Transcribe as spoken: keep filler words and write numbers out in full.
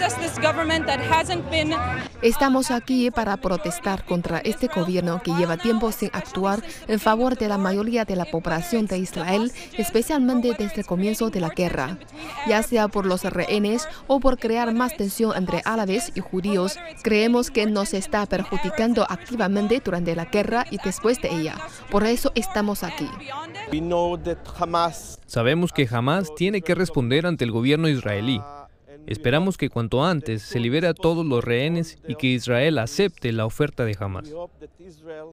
Estamos aquí para protestar contra este gobierno que lleva tiempo sin actuar en favor de la mayoría de la población de Israel, especialmente desde el comienzo de la guerra. Ya sea por los rehenes o por crear más tensión entre árabes y judíos, creemos que nos está perjudicando activamente durante la guerra y después de ella. Por eso estamos aquí. Sabemos que Hamás tiene que responder ante el gobierno israelí. Esperamos que cuanto antes se libere a todos los rehenes y que Israel acepte la oferta de Hamás.